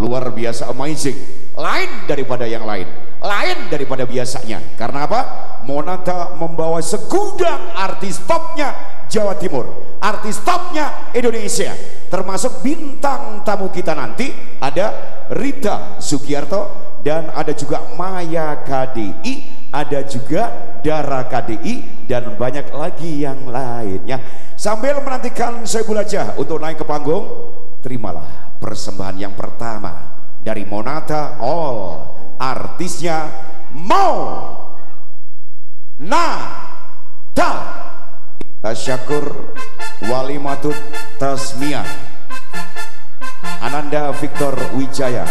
luar biasa amazing, lain daripada yang lain, lain daripada biasanya. Karena apa? Monata membawa segudang artis topnya Jawa Timur, artis topnya Indonesia, termasuk bintang tamu kita nanti ada Rita Sugiarto, dan ada juga Maya KDI, ada juga Dara KDI, dan banyak lagi yang lainnya. Sambil menantikan Soebul Hajah untuk naik ke panggung, terimalah persembahan yang pertama dari Monata All, artisnya Monata. Tasyakur Walimatut Tasmiyah, Ananda Victor Wijaya.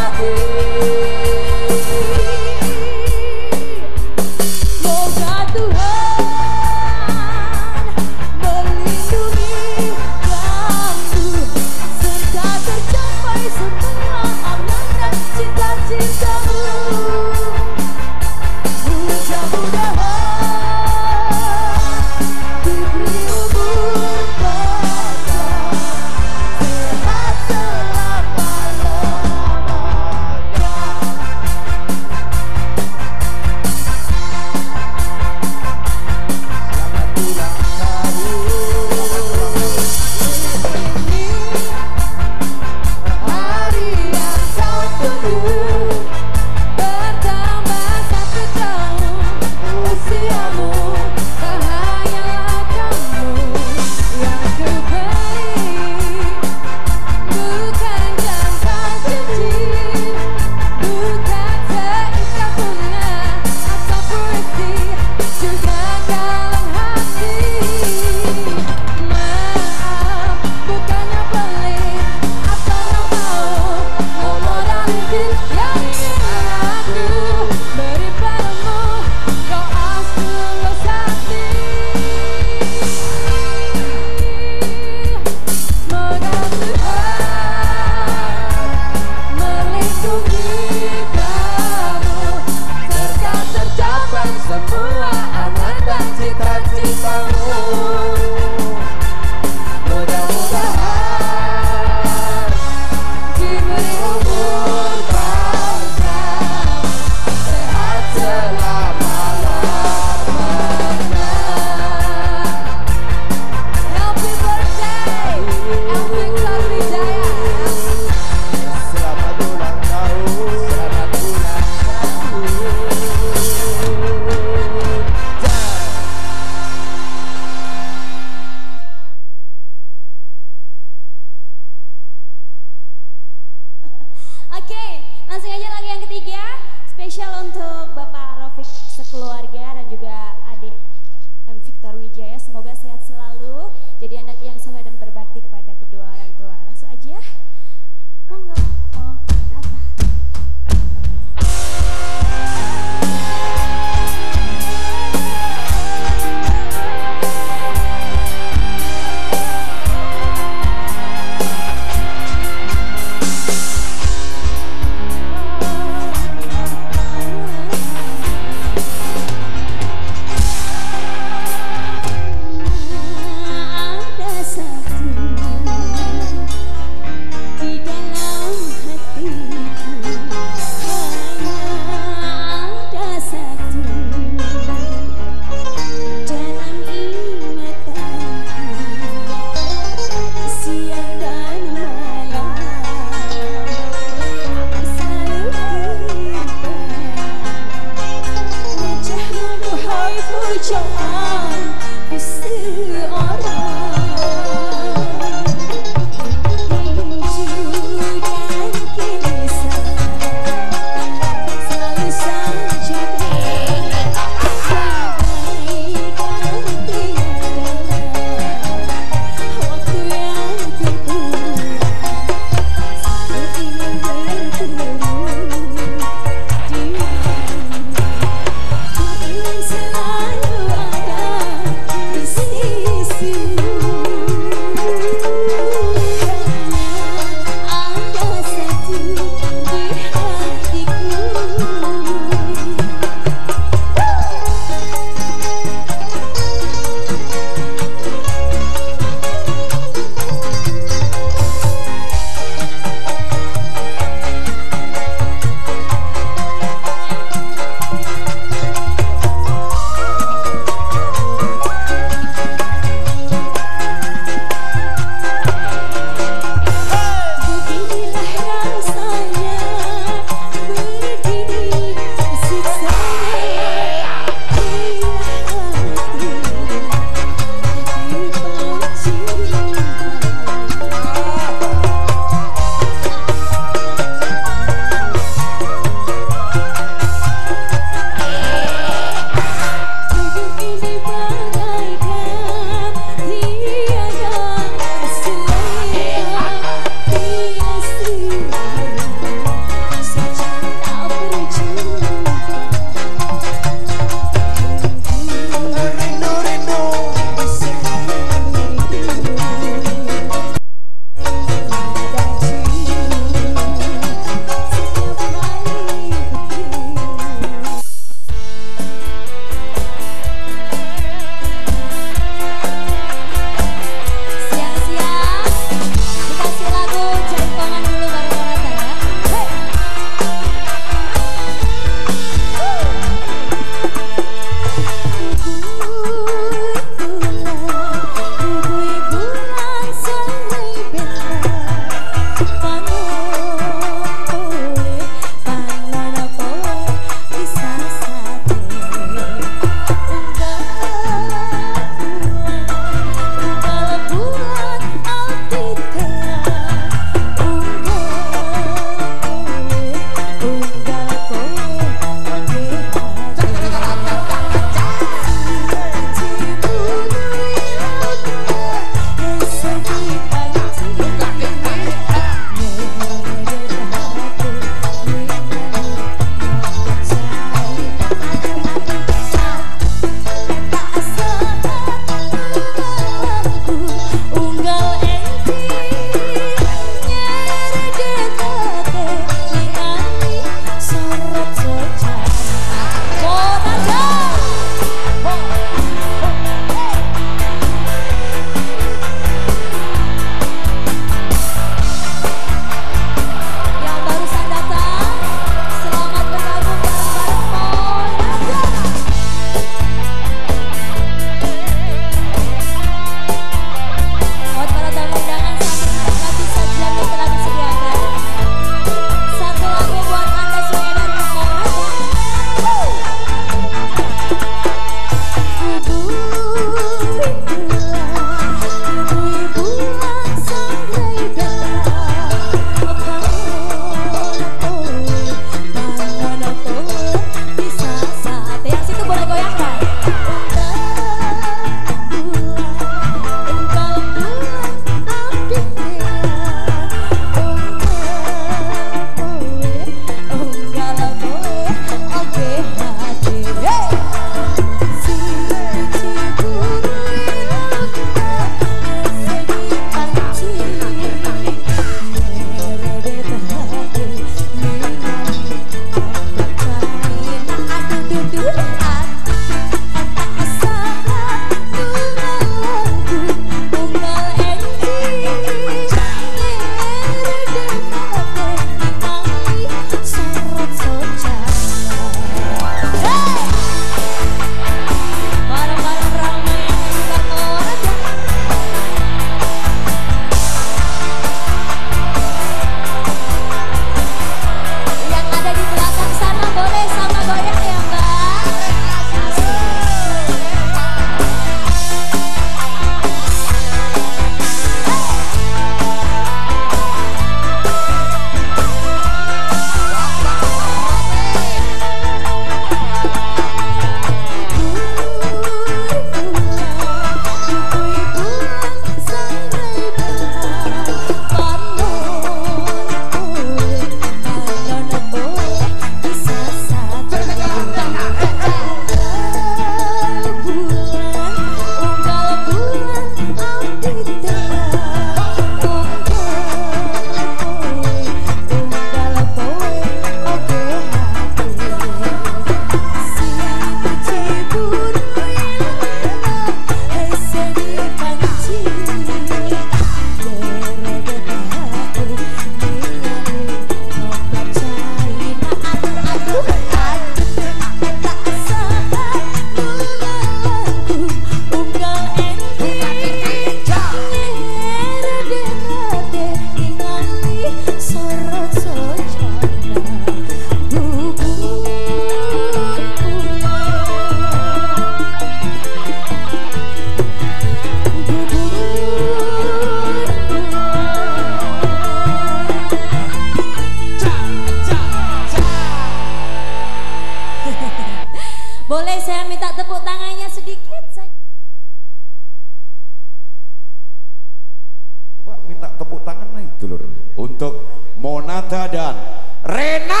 tepuk tangan naik dulur untuk Monata dan Rena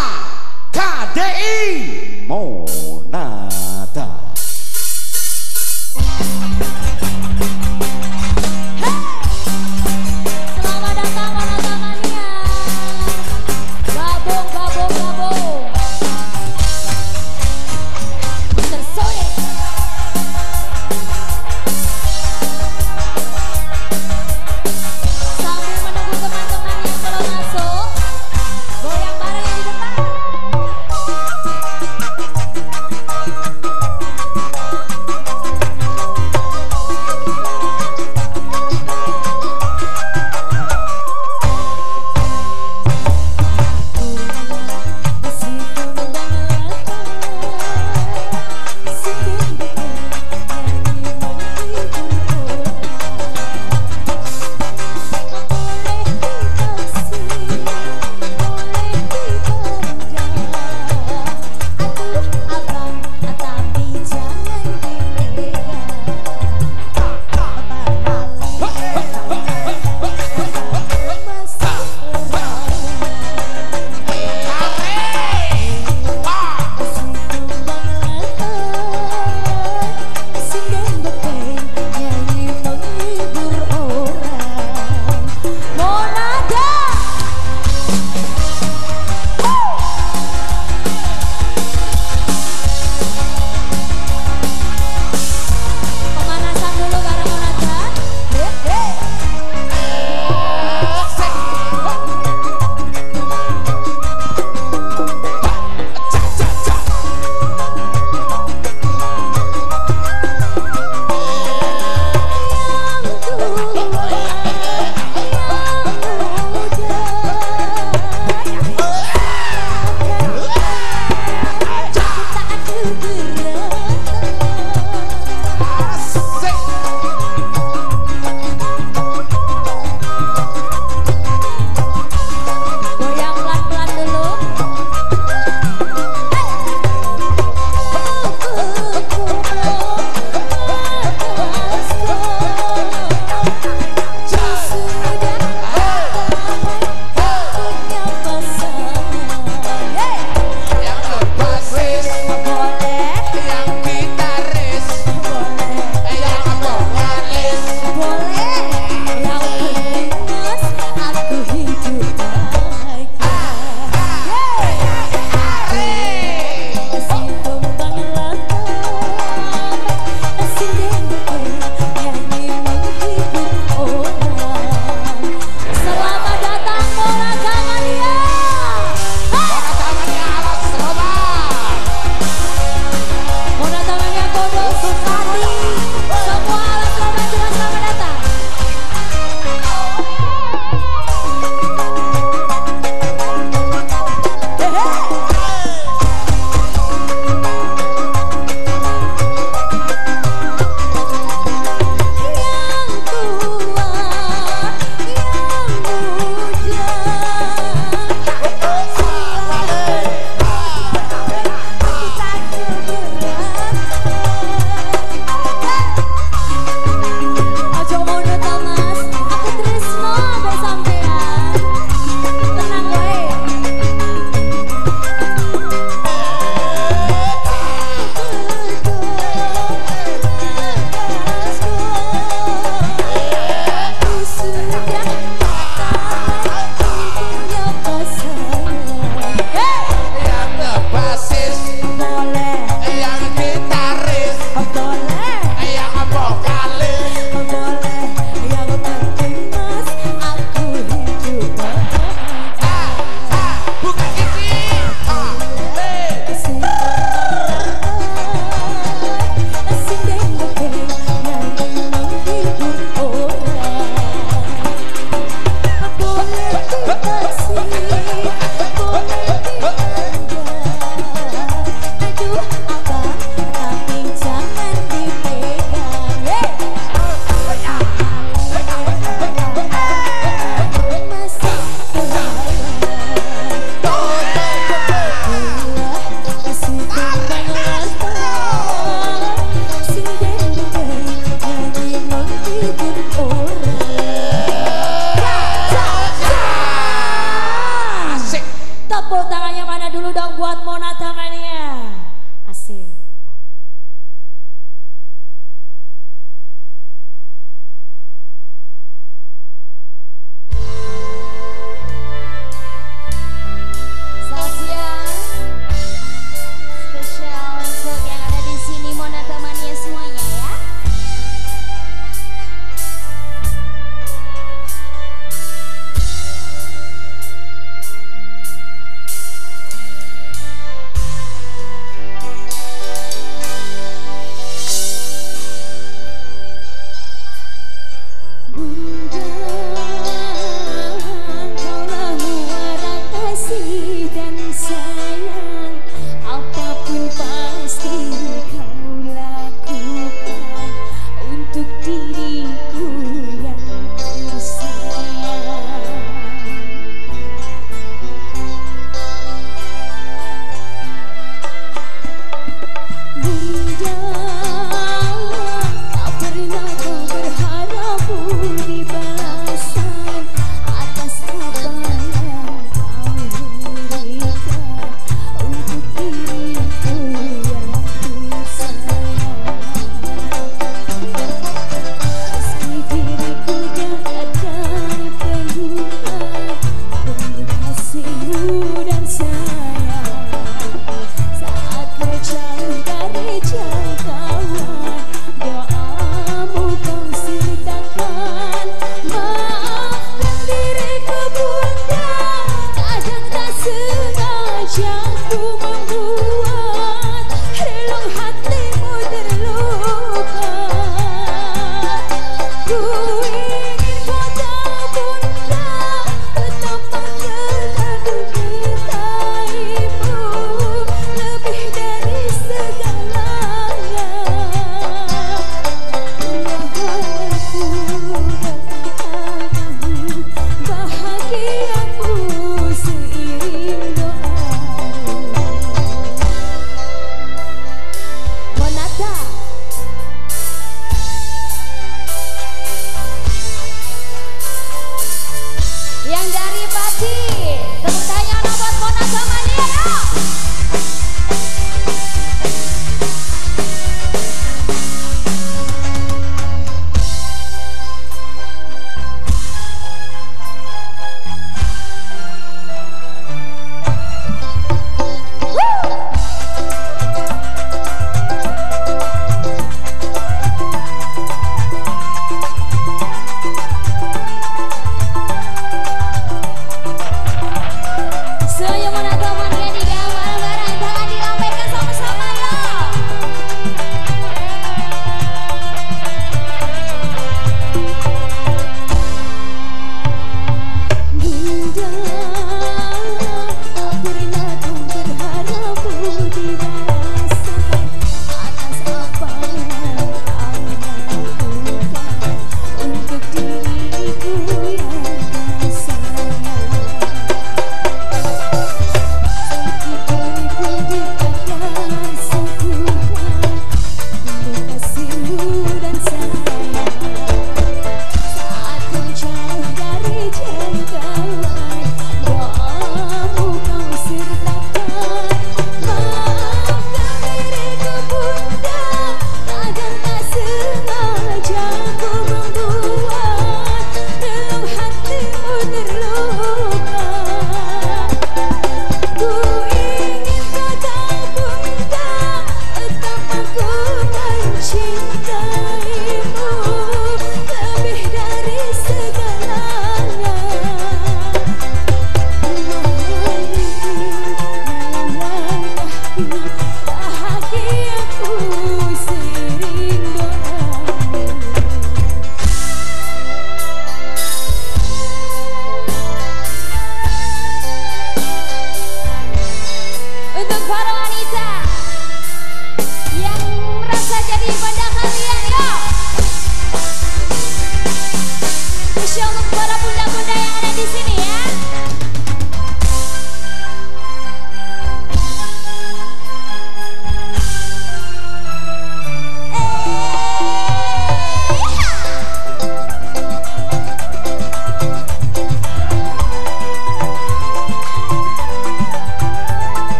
KDI Monata. Selamat datang Monata Mania. Gabung, gabung, gabung. Sesuai. Sambil menunggu teman-teman yang belum masuk, goyang bareng yang di depan.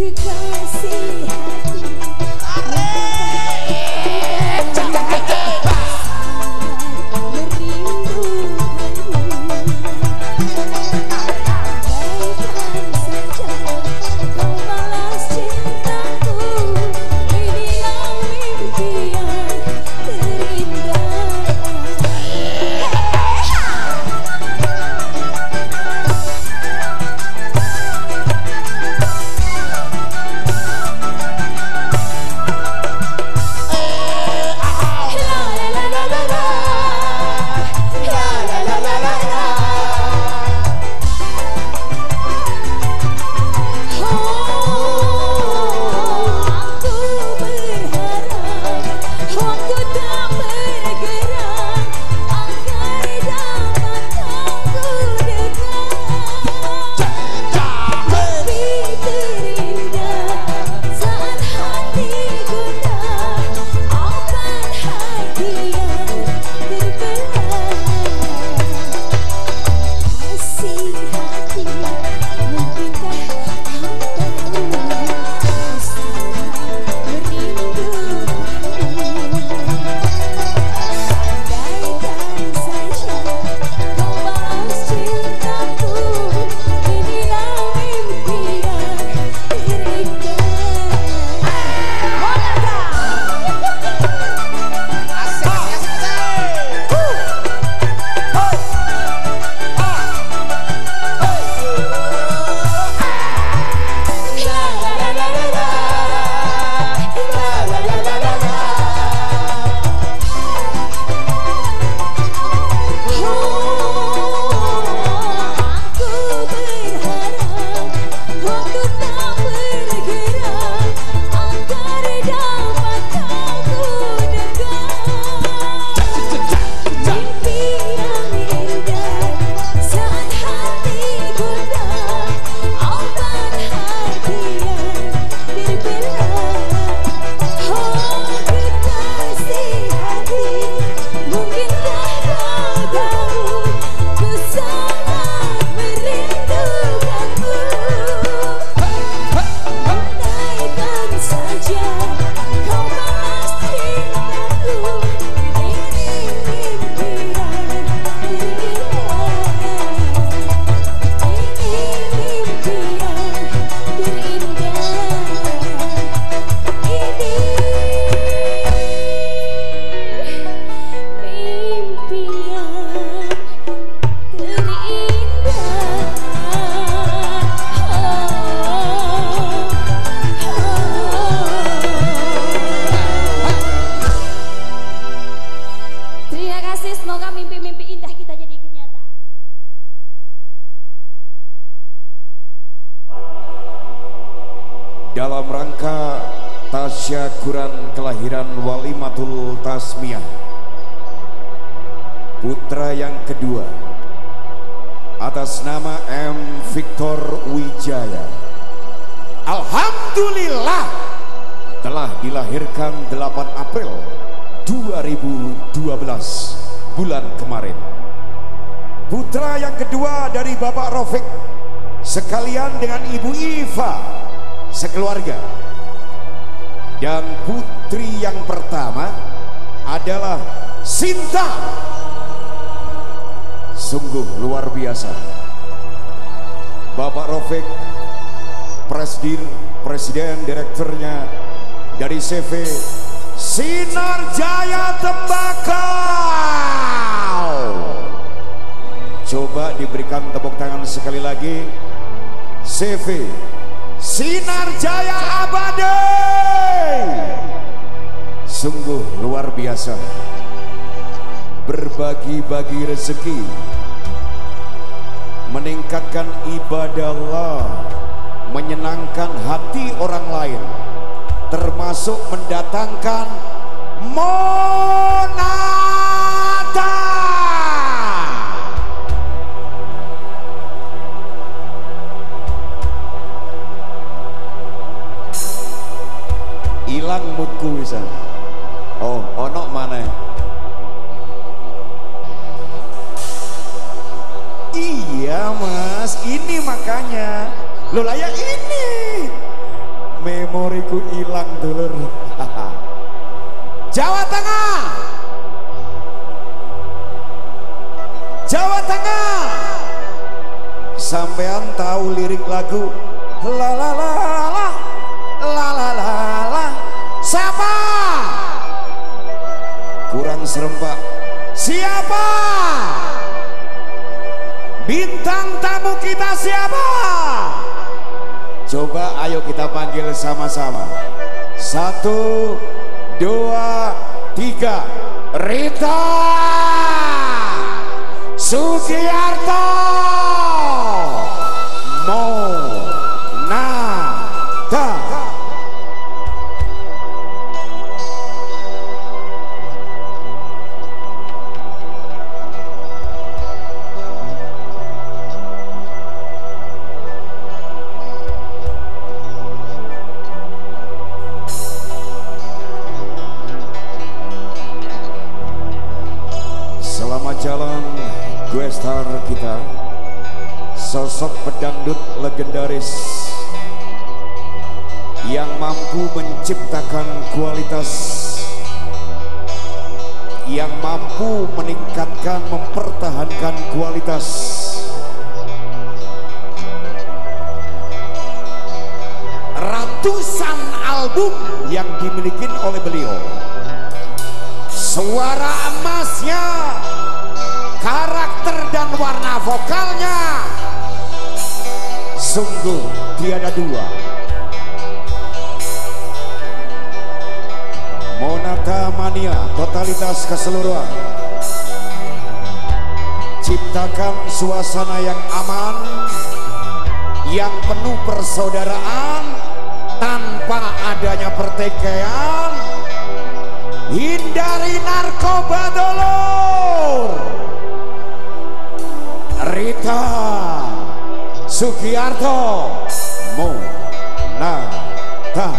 kekasih hati. dalam rangka tasyakuran kelahiran Walimatul Tasmiyah putra yang kedua atas nama M. Victor Wijaya, alhamdulillah telah dilahirkan 8 April 2012 bulan kemarin. Putra yang kedua dari Bapak Rofik sekalian dengan Ibu Iva sekeluarga. Dan putri yang pertama adalah Sinta. Sungguh luar biasa. Bapak Rofik, presiden direkturnya dari CV Sinar Jaya Tembakau. Coba diberikan tepuk tangan sekali lagi. CV Sinar Jaya Abadi. Sungguh luar biasa. Berbagi-bagi rezeki, meningkatkan ibadah Allah, menyenangkan hati orang lain, termasuk mendatangkan monata. Hilang moodku bisa. Oh, ono mana? Iya mas, ini makanya lo layak ini. ku ilang dulur. Jawa Tengah, Jawa Tengah. Sampean tahu lirik lagu la la la la la la la la. Siapa? Kurang serempak. Siapa? Bintang tamu kita siapa? Coba ayo kita panggil sama-sama. 1, 2, 3. Rita Sugiarto Monata. Jalan gue star kita, sosok pedangdut legendaris yang mampu menciptakan kualitas, yang mampu meningkatkan, mempertahankan kualitas. Ratusan album yang dimiliki oleh beliau, suara emasnya, karakter dan warna vokalnya sungguh tiada dua. Monata Mania, totalitas keseluruhan, ciptakan suasana yang aman, yang penuh persaudaraan tanpa adanya pertikaian. Hindari narkoba dulur. Rita Sugiarto Monata.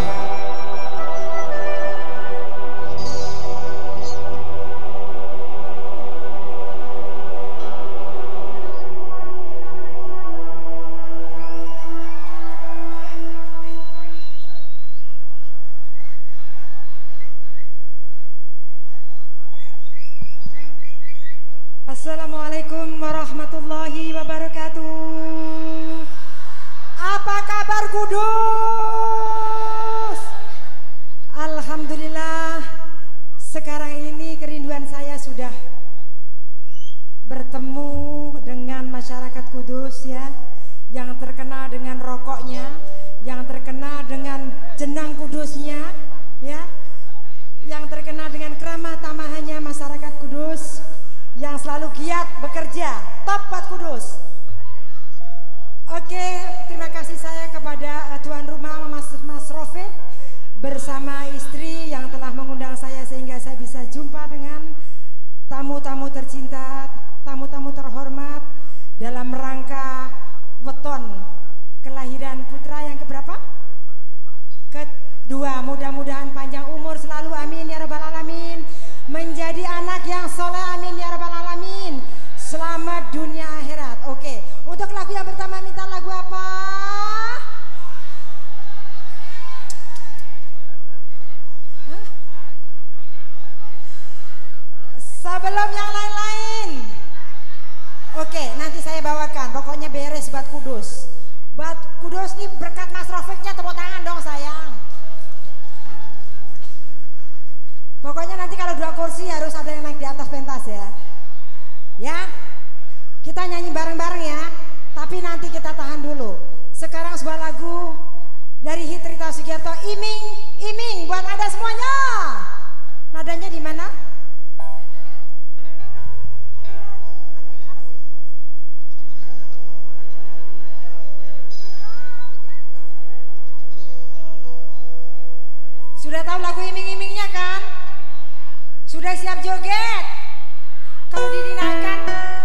Assalamualaikum warahmatullahi wabarakatuh. Apa kabar Kudus? Alhamdulillah, sekarang ini kerinduan saya sudah bertemu dengan masyarakat Kudus ya, yang terkenal dengan rokoknya, yang terkenal dengan jenang kudusnya ya, yang terkenal dengan keramah tamahannya masyarakat Kudus, yang selalu giat bekerja, top buat Kudus. Oke, terima kasih saya kepada tuan rumah Mas Rofiq bersama istri yang telah mengundang saya sehingga saya bisa jumpa dengan tamu-tamu tercinta, tamu-tamu terhormat dalam rangka weton kelahiran putra yang keberapa? Kedua. Mudah-mudahan panjang umur selalu, amin ya rabbal alamin. Menjadi anak yang soleh, amin ya rabbal alamin. Selamat dunia akhirat. Oke, untuk lagu yang pertama minta lagu apa? Hah? Sebelum yang lain-lain. Oke, nanti saya bawakan. Pokoknya beres buat Kudus. Buat Kudus nih berkat Mas Rofiqnya, tepuk tangan dong sayang. Pokoknya nanti kalau 2 kursi harus ada yang naik di atas pentas ya. Ya, kita nyanyi bareng-bareng ya. Tapi nanti kita tahan dulu. Sekarang sebuah lagu dari hit Rita Sugiarto, Iming, Iming buat Anda semuanya. Nadanya di mana? Sudah tahu lagu iming-imingnya kan? Sudah siap joget? Kalau didinakan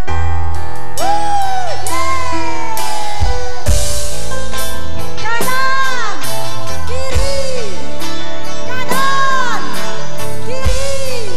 kanan, kiri, kanan, kiri.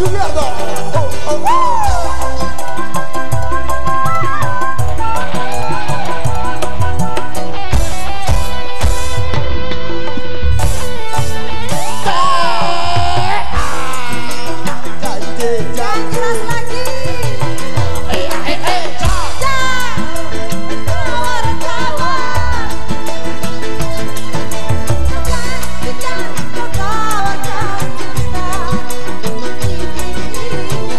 Sugiarto. Jangan keras lagi. Jangan kau tawarkan cinta.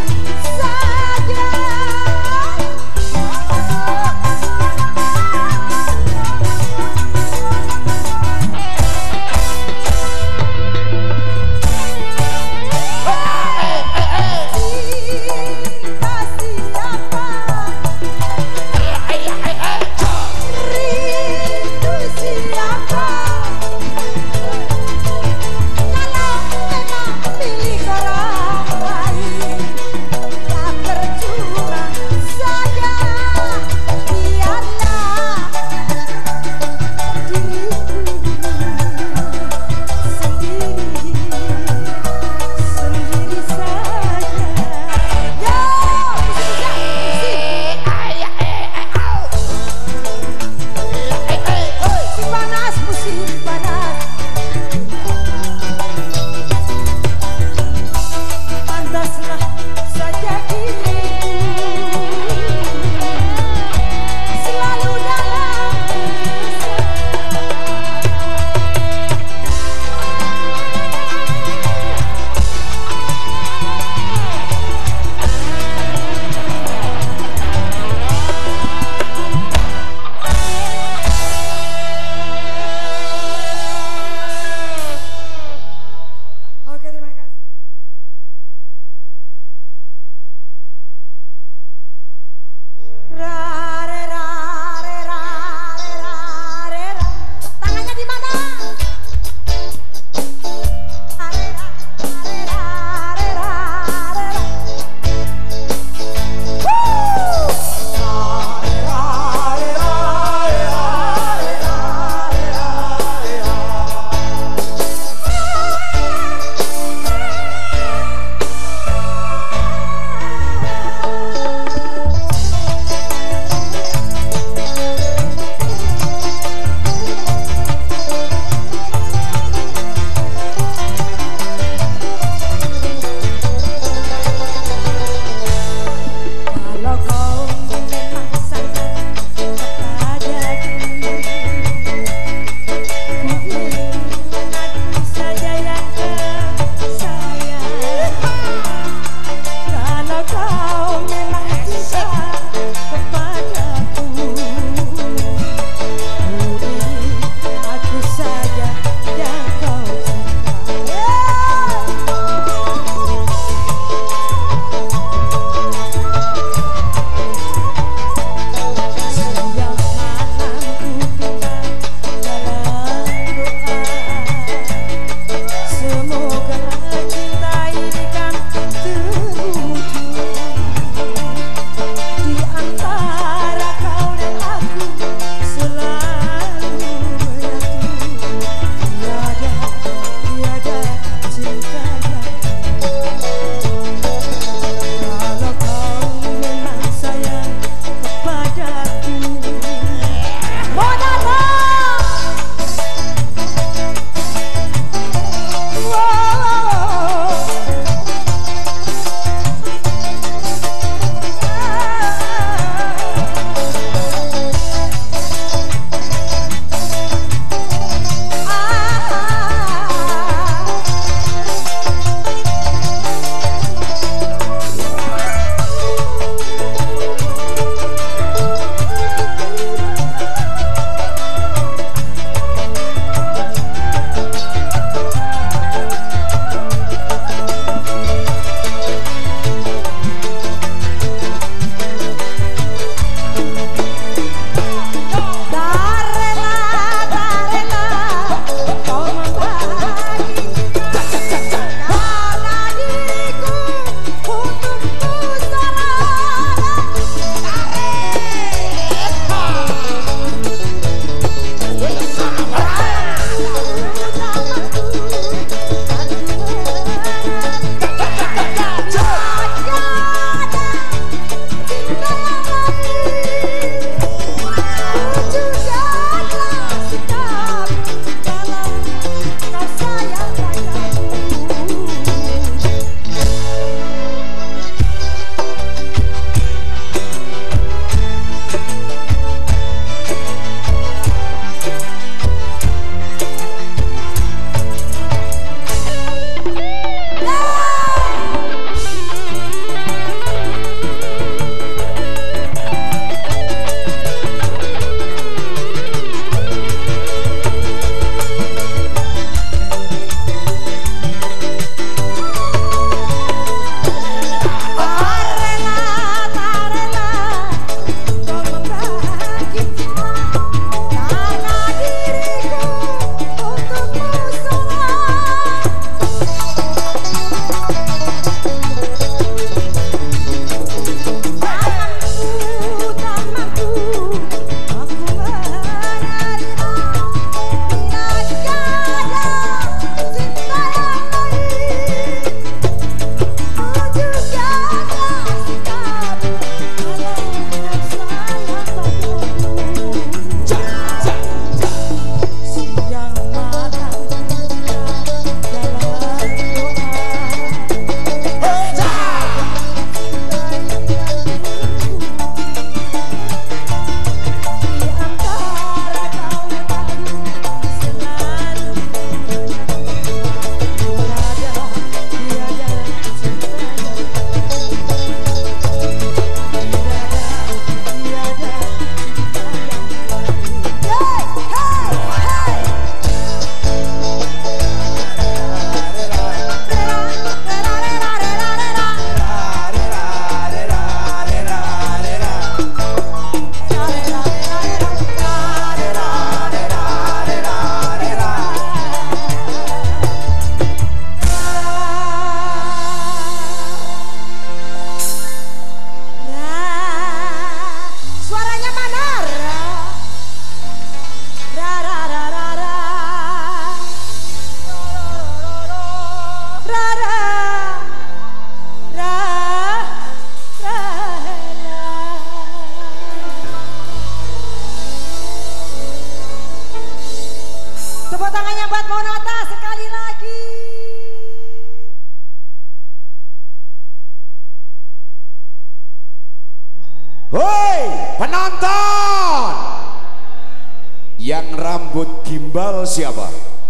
Hoi penonton, yang rambut gimbal siapa?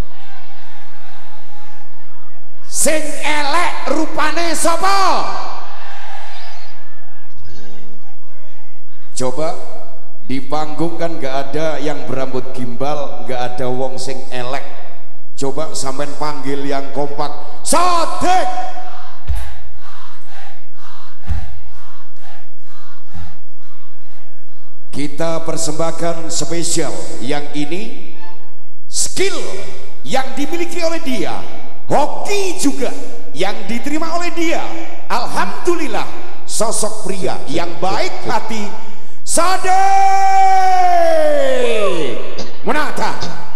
Sing elek rupane sapa? Coba di panggung kan gak ada yang berambut gimbal, gak ada wong sing elek. Coba sampean panggil yang kompak. Sodik. Kita persembahkan spesial yang ini, skill yang dimiliki oleh dia, hoki juga yang diterima oleh dia. Alhamdulillah, sosok pria yang baik hati, Sodik Monata.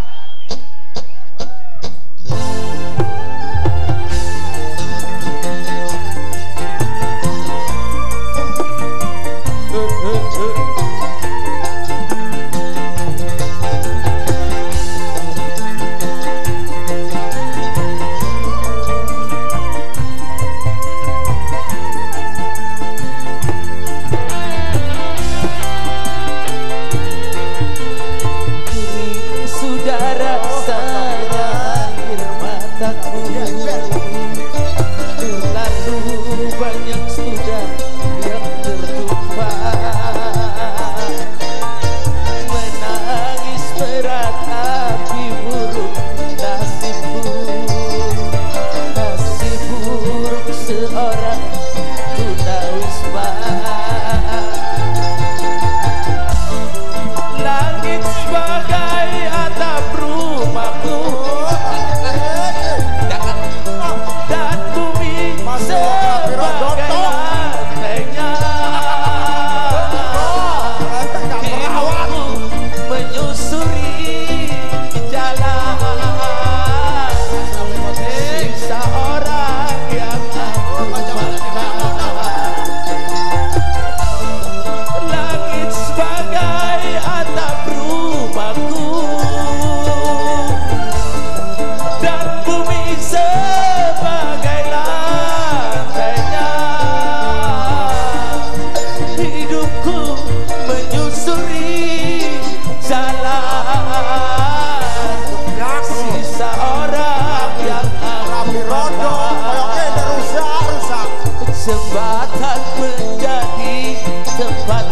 Jembatan menjadi tempat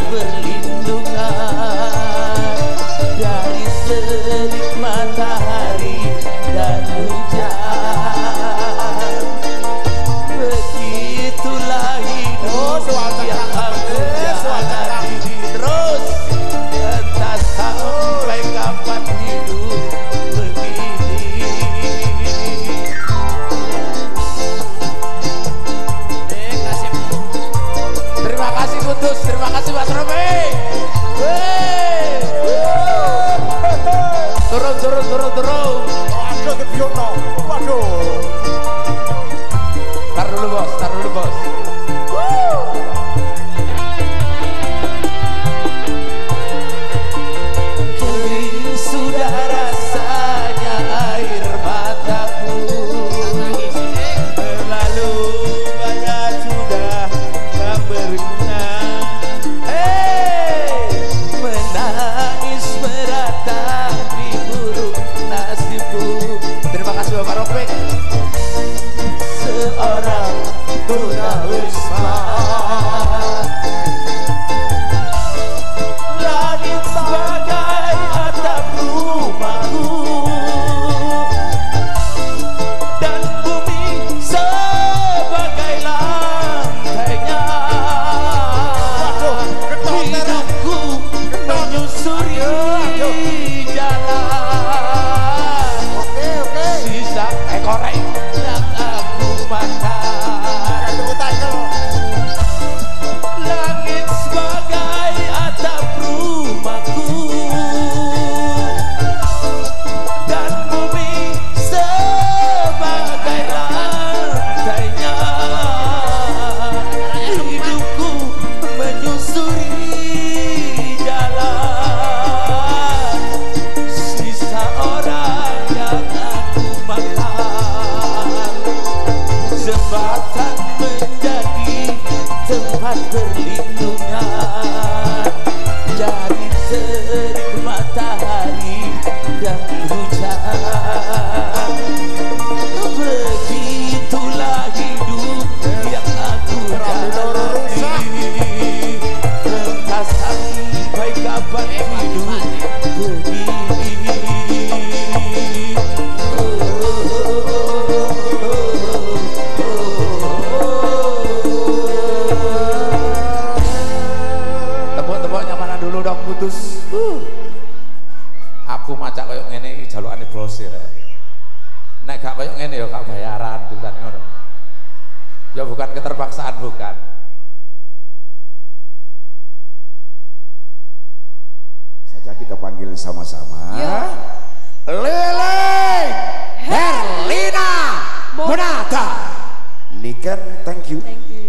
perlindungan dari terik matahari dan hujan. Begitulah hidup yang aku jalani terus, entah sampai kapan hidup begini. Terima kasih Mas Romi. Turun. Waduh, Gebiono. Waduh. Tar dulu bos. Kering sudah rasanya air mataku. Terlalu banyak sudah tak berguna. Menangis meratapi buruk nasibku. Terima kasih Bapak Ropek. Seorang tunawisma, langit sebagai atap rumahku dan bumi sebagai lantainya. Hidupku menyusuri jalan. Sisa korek yang aku makan. keterpaksaan bukan. Saja kita panggil sama-sama. Lele Herlina Monata. Niken, thank you. Thank you.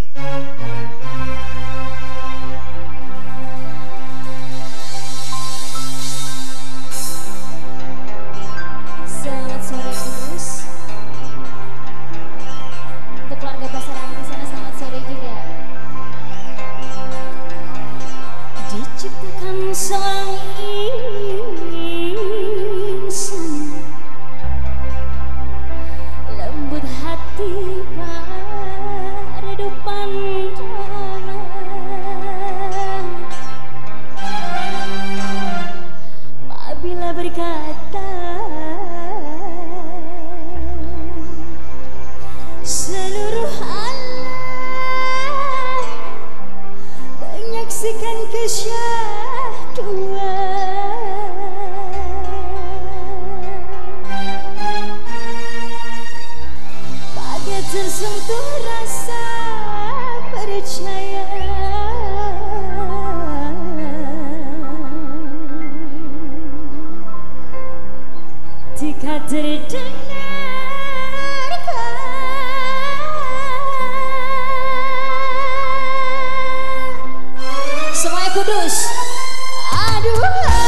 Selamat sore Kudus. Untuk keluarga pasaran di sana selamat sore juga. Diciptakan seorang insan lembut hati pada depan jalan. Apabila berkata seluruh alam menyaksikan kesyahduan, bagai tersentuh rasa percaya. Jika terdengarkan semuanya kudus. Aduh,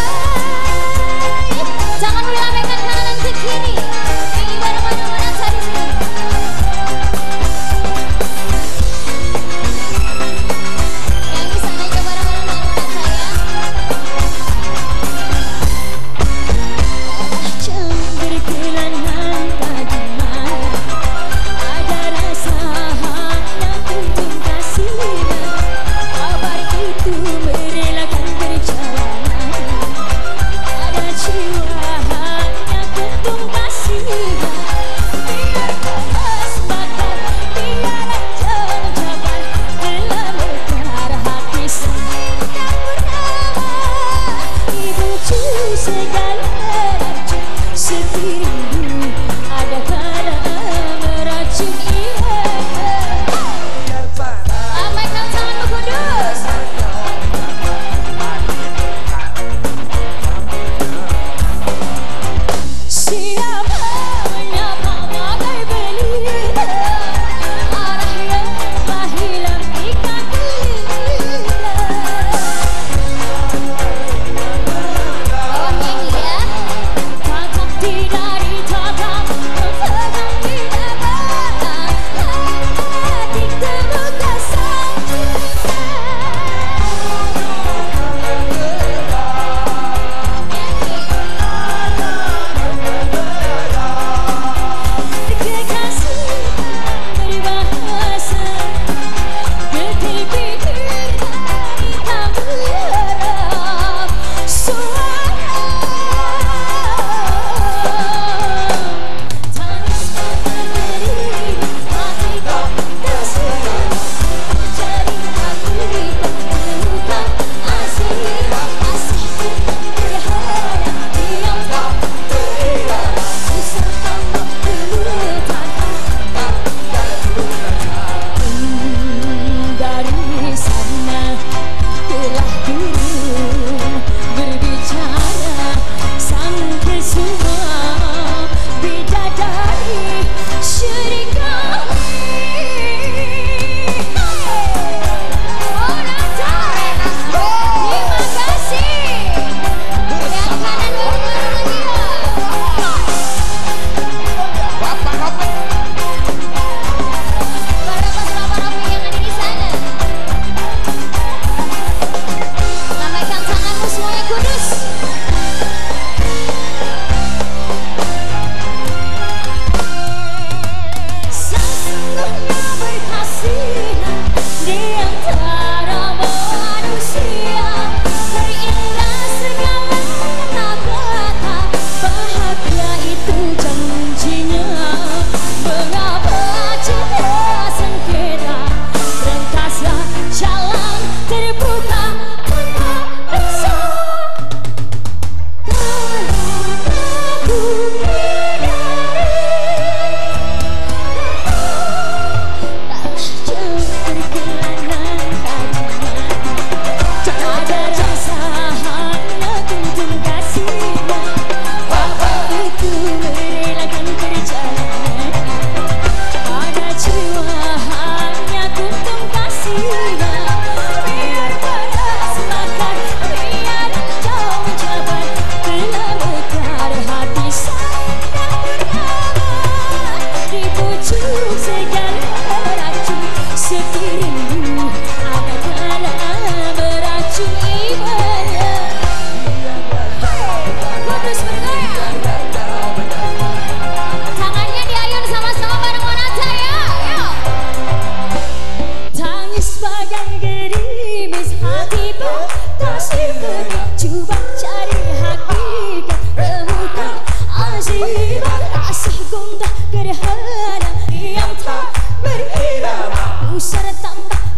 jangan melambaikan kanan ke kiri. Yang ibadah mana-mana saya di sini. Yang bisa naik ke barang-barang saya. Jam berkelana tadi malam, ada rasa hangat untuk kasihnya. Kabar itu merelakan perjalanan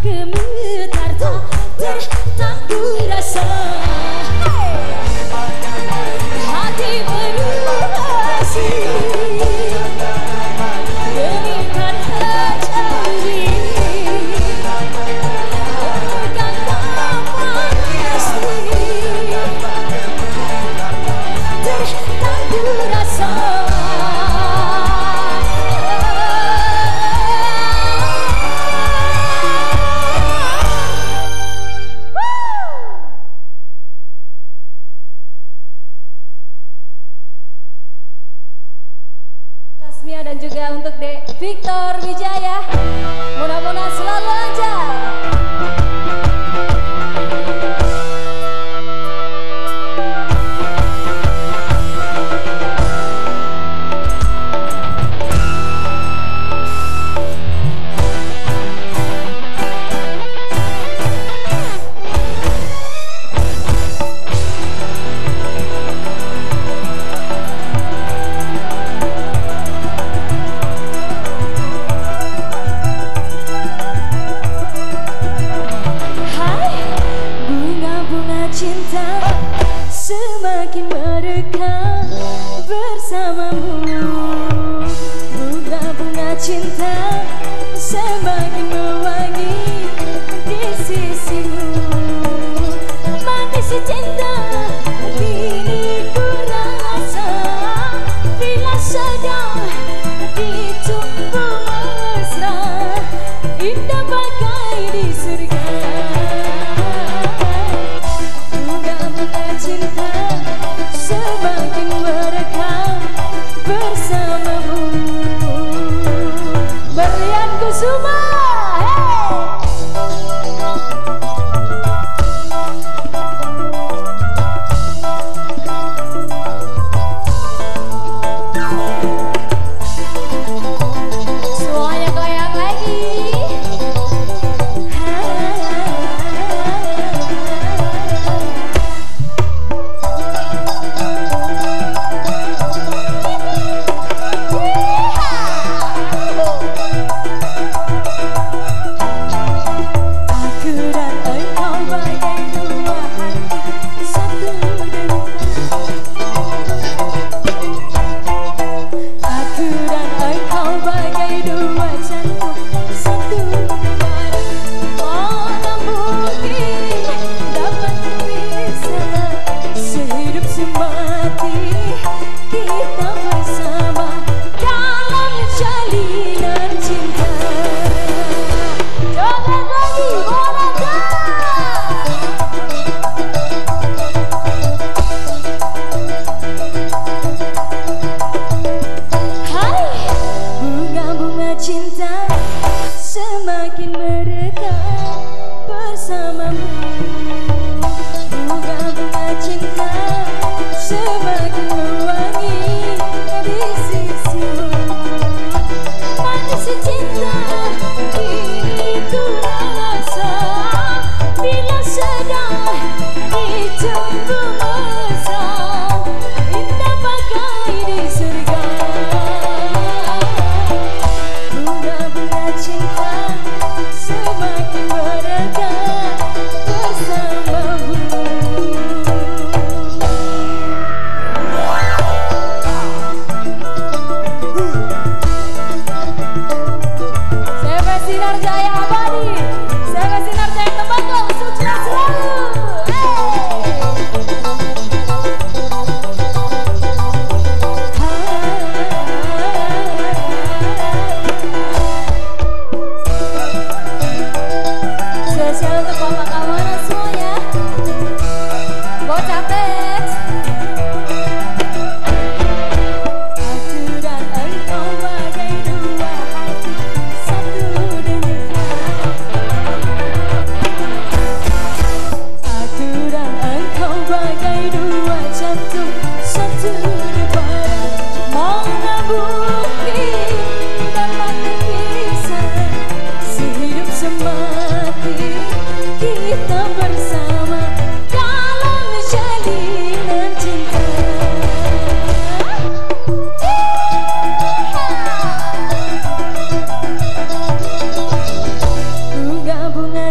gemetar tak tertangguh rasa. Hati berulasi dengikan hati bukan taman asli tertangguh rasa. Tasmia dan juga untuk Dek Victor Wijaya, mudah-mudahan selalu lancar. Semakin merekat bersamamu, bunga-bunga cinta semakin mewangi di sisimu. Manis cinta kini ku rasa bila sedang ditumpu mesra, indah bagai di surga. Cinta semakin merekam bersamamu. Berlian Kusuma, semuanya goyang lagi. Cinta semakin merekam bersamamu, bunga-bunga cinta semakin mewangi di sisimu. Manis cinta kini ku rasa bila sedang ditumpu mesra, indah bagai di surga. Cinta semakin merekat bersamamu. CV Sinar Jaya abadi, CV Sinar Jaya Tembakau, sukses selalu. Spesial untuk Bapak Kamana semuanya, bocah teks. Aku dan engkau bagai dua hati, satu denyut. Aku dan engkau bagai dua jantung, satu debar. Mana mungkin dapat terpisah sehidup semati. Kita bersama dalam jalinan cinta. Bunga-bunga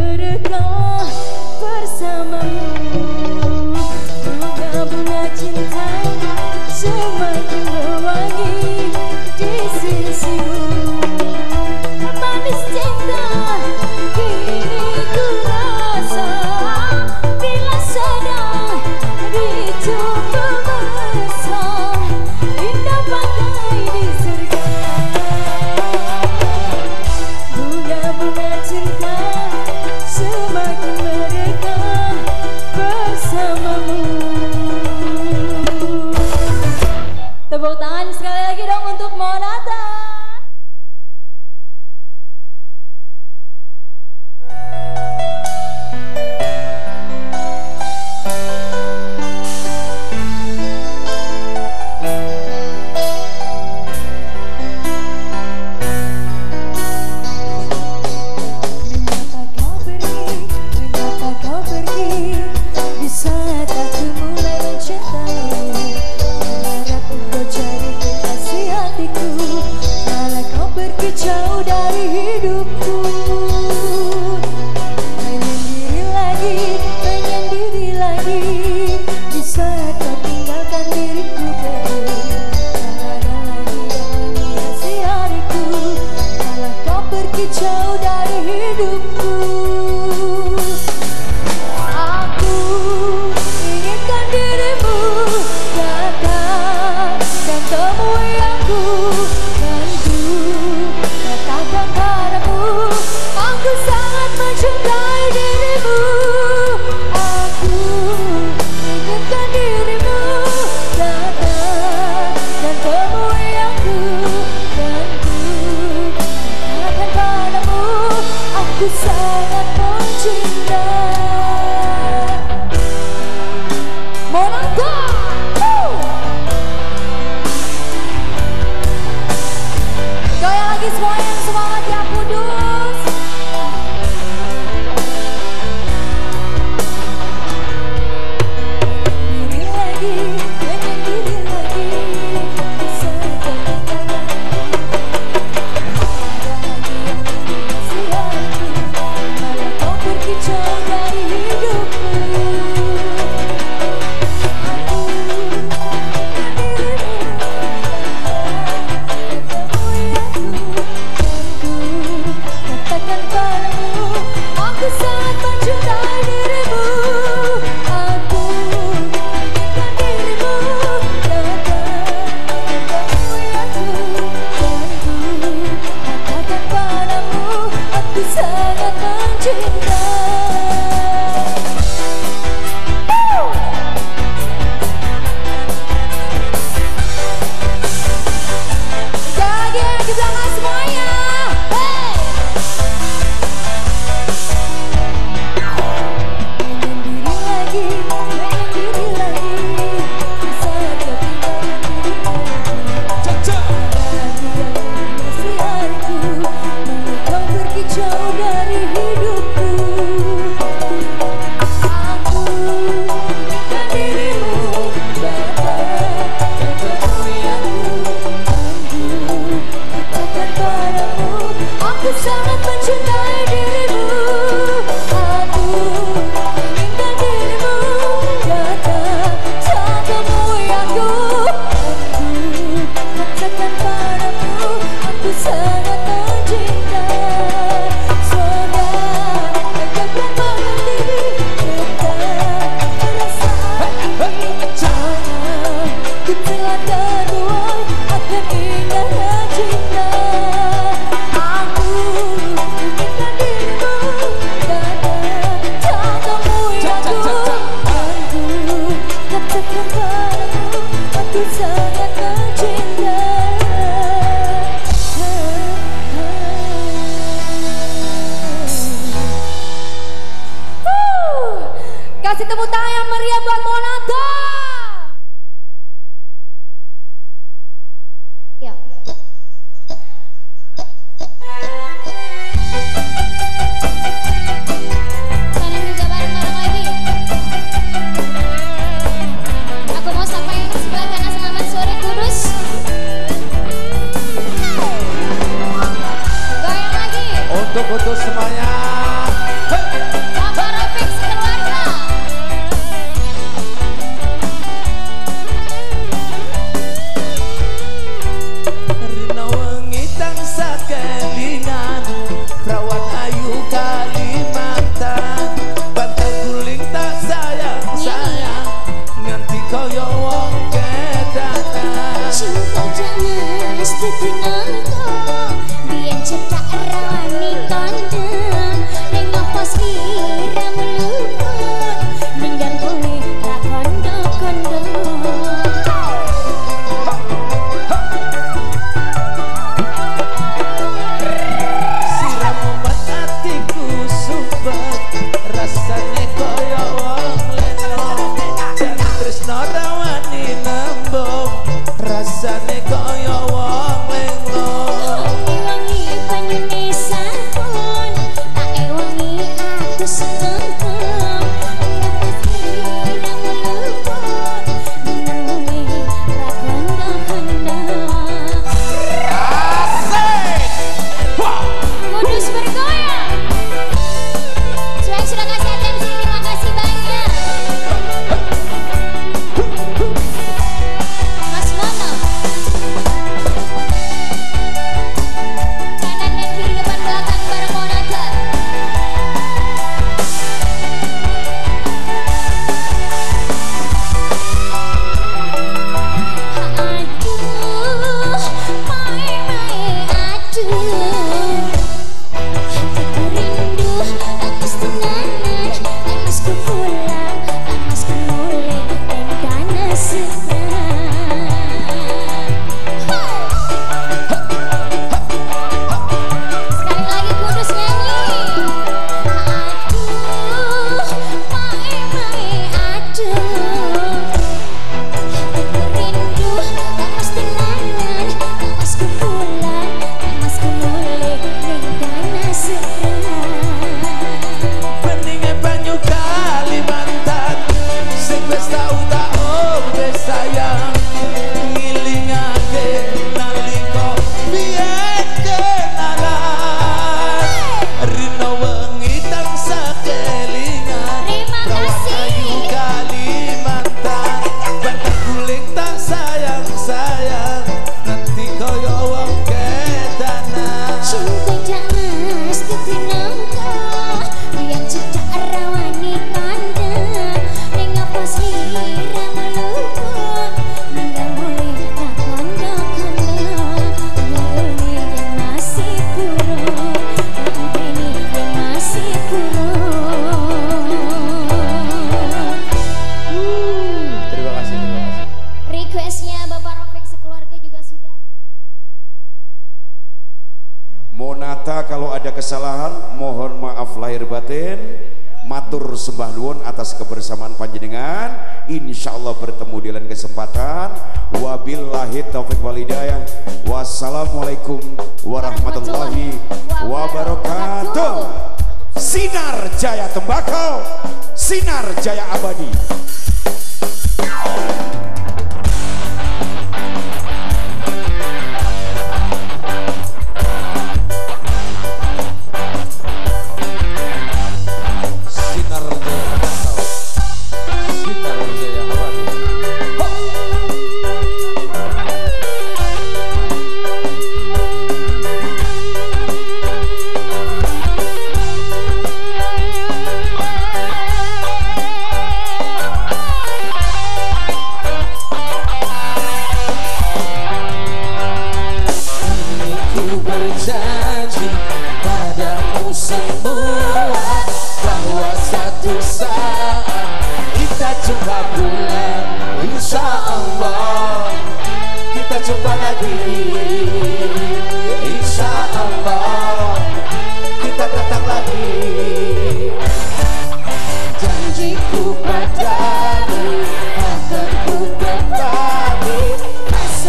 merekah bersamamu. Bunga-bunga cinta semakin mewangi di sisimu. Manis cinta kini ku rasa bila sedang dicoba mesra, indah bagai di surga. Bunga-bunga cinta semakin merekah bersamamu. Tepuk tangan sekali lagi dong untuk Monata. Mengapa kau pergi di saat aku mulai mencintaimu? Harap engkau jadi kekasih hatiku, malah kau pergi jauh dari hidupku. Menyendiri lagi di saat kau tinggalkan diriku pergi. Tak ada lagi yang menghiasi hariku, malah kau pergi jauh dari hidupku. Aku inginkan dirimu datang dan temui aku, dan ku katakan padamu aku sangat mencintai dirimu. Aku inginkan dirimu datang dan temui aku, dan ku katakan padamu aku sangat mencintai. Monata, goyang lagi semuanya yang semangat ya Kudus. Menyendiri lagi di saat kau tinggalkan diriku. Tak ada lagi yang menghiasi hatiku, malah kau pergi jauh dari hidupku. Aku inginkan dirimu temui aku, dan ku katakan padamu aku sangat mencintai dirimu. Aku inginkan dirimu datang dan temui aku, dan ku katakan padamu aku sangat mencintai. Sekali lagi di belakang semuanya. Hey! Menyendiri lagi di saat kau tinggalkan diriku. Tak ada lagi yang menghiasi hariku, malah kau pergi jauh dari hidupku. Aku inginkan dirimu datang dan temui aku, dan ku katakan padamu aku sangat mencintai dirimu. Aku inginkan dirimu datang dan temui aku, dan ku katakan padamu aku sangat mencintai. Sudah katakan mengerti tentang perasaan ini. Jangan ku telah terbuai akan indahnya cinta. Aku inginkan dirimu datang dan temui aku, dan ku katakan padamu aku sangat mencintai. Kasih tepuk tangan yang meriah buat Monata. Ya. Saling juga bareng-bareng lagi. Aku mau sapa yang sebelah kanan, selamat sore Kudus. Goyang lagi. Untuk semuanya. Hey. Monata kalau ada kesalahan mohon maaf lahir batin. Matur sembah nuwun atas kebersamaan panjenengan. Insyaallah bertemu di lain kesempatan. Wabillahi taufiq wal hidayah. Wassalamualaikum warahmatullahi wabarakatuh. Sinar Jaya Tembakau, sinar jaya abadi.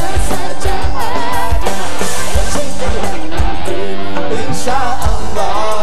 Insya Allah.